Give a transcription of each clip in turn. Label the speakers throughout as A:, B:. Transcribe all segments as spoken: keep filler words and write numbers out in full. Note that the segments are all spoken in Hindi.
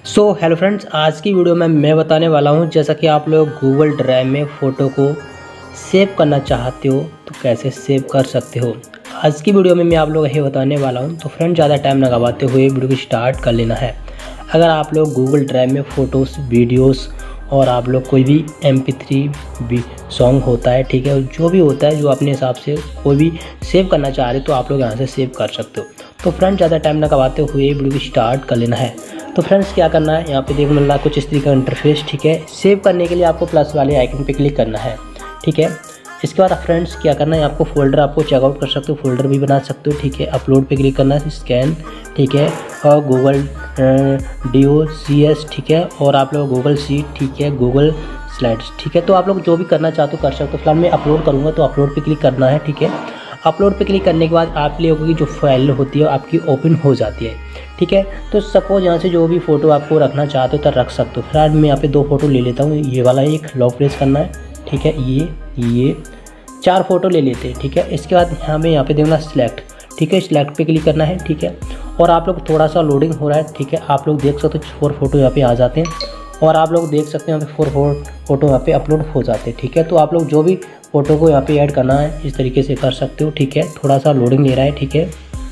A: सो हेलो फ्रेंड्स, आज की वीडियो में मैं बताने वाला हूं, जैसा कि आप लोग गूगल ड्राइव में फ़ोटो को सेव करना चाहते हो तो कैसे सेव कर सकते हो। आज की वीडियो में मैं आप लोग यही बताने वाला हूं। तो फ्रेंड्स, ज़्यादा टाइम लगाते हुए वीडियो को स्टार्ट कर लेना है। अगर आप लोग गूगल ड्राइव में फ़ोटोज़, वीडियोज़ और आप लोग कोई भी एम पी थ्री भी सॉन्ग होता है, ठीक है, जो भी होता है जो अपने हिसाब से कोई भी सेव करना चाह रहे तो आप लोग यहाँ से सेव कर सकते हो। तो फ्रेंड्स, ज़्यादा टाइम लगाते हुए वीडियो को स्टार्ट कर लेना है। तो फ्रेंड्स, क्या करना है, यहाँ पे देखो मिल रहा है कुछ इस तरीके का इंटरफेस, ठीक है। सेव करने के लिए आपको प्लस वाले आइकन पे क्लिक करना है, ठीक है। इसके बाद फ्रेंड्स क्या करना है, आपको फोल्डर आपको चेकआउट कर सकते हो, फोल्डर भी बना सकते हो, ठीक है। अपलोड पे क्लिक करना है, स्कैन, ठीक है, और Google D O C S, ठीक है, और आप लोग गूगल शीट, ठीक है, गूगल स्लाइड्स, ठीक है। तो आप लोग जो भी करना चाहते हो कर सकते हो। फिलहाल मैं अपलोड करूँगा तो अपलोड पे क्लिक करना है, ठीक है। अपलोड पे क्लिक करने के बाद आप लोगों की जो फाइल होती है आपकी ओपन हो जाती है, ठीक है। तो सपोज यहाँ से जो भी फ़ोटो आपको रखना चाहते हो तो रख सकते हो। फिलहाल मैं यहाँ पे दो फोटो ले लेता हूँ। ये वाला एक लॉक प्रेस करना है, ठीक है। ये ये चार फोटो ले लेते हैं, ठीक है। इसके बाद हमें यहाँ पे देखना सिलेक्ट, ठीक है, सिलेक्ट पे क्लिक करना है, ठीक है। और आप लोग थोड़ा सा लोडिंग हो रहा है, ठीक है। आप लोग देख सकते हो फोर फोटो यहाँ पे आ जाते हैं और आप लोग देख सकते हैं यहाँ पे फोर फोर फोटो यहाँ पे अपलोड हो जाते हैं, ठीक है। तो आप लोग जो भी फ़ोटो को यहाँ पे ऐड करना है इस तरीके से कर सकते हो, ठीक है। थोड़ा सा लोडिंग ले रहा है, ठीक है।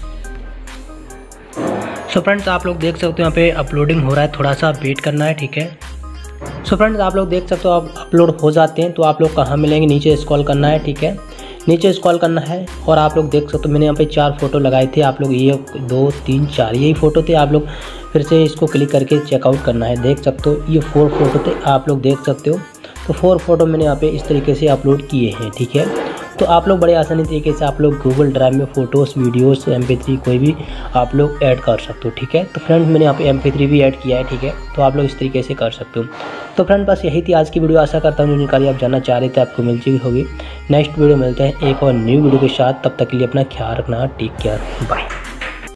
A: सो फ्रेंड्स, आप लोग देख सकते हो यहाँ पे अपलोडिंग हो रहा है, थोड़ा सा वेट करना है, ठीक है। सो फ्रेंड्स, आप लोग देख सकते हो आप अपलोड हो जाते हैं। तो आप लोग कहाँ मिलेंगे, नीचे स्क्रॉल करना है, ठीक है, नीचे स्क्रॉल करना है। और आप लोग देख सकते हो मैंने यहाँ पे चार फोटो लगाए थे। आप लोग ये दो तीन चार यही फ़ोटो थे। आप लोग फिर से इसको क्लिक करके चेकआउट करना है। देख सकते हो ये फोर फोटो थे, आप लोग देख सकते हो। तो फोर फोटो मैंने यहाँ पे इस तरीके से अपलोड किए हैं, ठीक है। तो आप लोग बड़े आसानी तरीके से आप लोग गूगल ड्राइव में photos, videos, M P three कोई भी आप लोग ऐड कर सकते हो, ठीक है। तो फ्रेंड्स, मैंने यहाँ पे एम पी थ्री भी ऐड किया है, ठीक है। तो आप लोग इस तरीके से कर सकते हो। तो फ्रेंड, बस यही थी आज की वीडियो। आशा करता हूँ जो जानकारी आप जानना चाह रहे थे आपको मिल चुकी होगी। नेक्स्ट वीडियो मिलते हैं एक और न्यू वीडियो के साथ। तब तक के लिए अपना ख्याल रखना। Take care, bye.